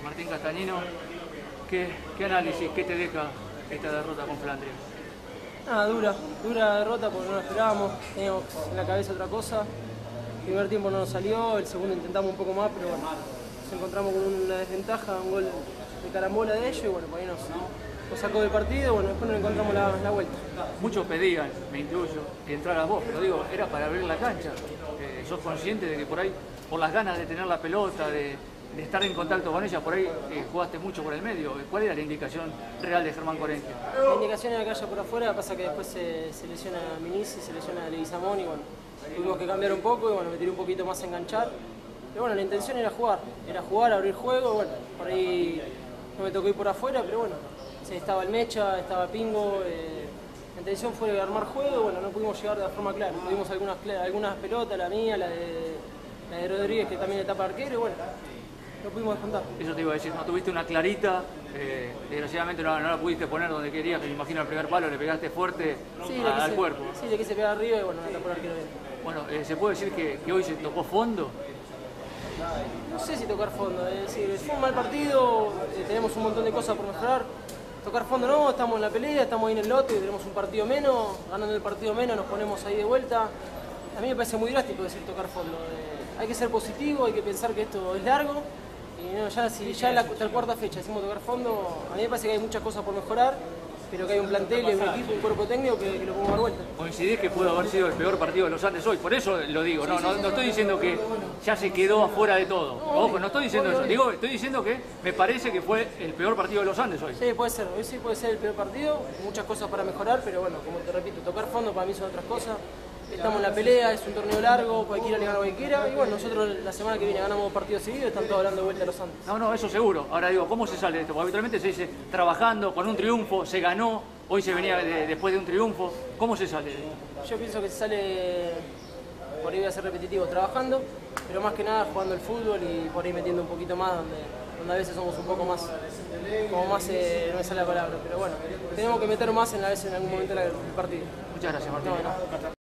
Martín Castañino, ¿qué análisis, qué te deja esta derrota con Flandria? Nada, dura derrota porque no lo esperábamos, teníamos en la cabeza otra cosa. El primer tiempo no nos salió, el segundo intentamos un poco más, pero bueno, nos encontramos con una desventaja, un gol de carambola de ellos y bueno, por ahí nos sacó del partido, bueno, después nos encontramos la vuelta. Muchos pedían, me incluyo, que entraras vos, pero digo, era para abrir la cancha. ¿Sos consciente de que por ahí, por las ganas de tener la pelota, de estar en contacto con ella, por ahí jugaste mucho por el medio? ¿Cuál era la indicación real de Germán Corentia? La indicación era que haya por afuera, pasa que después se lesiona Minisi, se lesiona Leguizamón y bueno, tuvimos que cambiar un poco y bueno, me tiré un poquito más a enganchar. Pero bueno, la intención era jugar, abrir juego, bueno, por ahí no me tocó ir por afuera, pero bueno, estaba el Mecha, estaba Pingo, la intención fue armar juego, bueno, no pudimos llegar de la forma clara, tuvimos algunas pelotas, la mía, la de Rodríguez que también le tapa arquero y bueno, no pudimos descontar. Eso te iba a decir, no tuviste una clarita, desgraciadamente no la pudiste poner donde querías, que me imagino al primer palo le pegaste fuerte al cuerpo. Sí, le quise pegar arriba y bueno, le tapó el arquero bien. Bueno, ¿se puede decir que hoy se tocó fondo? No sé si tocar fondo, es decir, fue un mal partido, tenemos un montón de cosas por mejorar. Tocar fondo no, estamos en la pelea, estamos ahí en el lote, tenemos un partido menos, ganando el partido menos nos ponemos ahí de vuelta. A mí me parece muy drástico decir tocar fondo. Hay que ser positivo, hay que pensar que esto es largo. Y no, si ya en la cuarta fecha decimos tocar fondo, a mí me parece que hay muchas cosas por mejorar, pero que hay un plantel, un equipo, un cuerpo técnico que lo podemos dar vuelta. ¿Coincidís que pudo haber sido el peor partido de los Andes hoy? Por eso lo digo, no estoy diciendo que ya se quedó afuera de todo. Ojo, no estoy diciendo eso. Estoy diciendo que me parece que fue el peor partido de los Andes hoy. Sí, puede ser. Hoy sí puede ser el peor partido. Muchas cosas para mejorar, pero bueno, como te repito, tocar fondo para mí son otras cosas. Estamos en la pelea, es un torneo largo, cualquiera le gana a cualquiera. Y bueno, nosotros la semana que viene ganamos 2 partidos seguidos, están todos hablando de vuelta a los Andes. No, eso seguro. Ahora digo, ¿cómo se sale de esto? Porque habitualmente se dice trabajando, con un triunfo, se ganó, hoy se venía después de un triunfo. ¿Cómo se sale de esto? Yo pienso que se sale, por ahí voy a ser repetitivo, trabajando, pero más que nada jugando el fútbol y por ahí metiendo un poquito más, donde a veces somos un poco más, como más, no me sale la palabra, pero bueno, tenemos que meter más en algún momento del partido. Muchas gracias, Martín. No.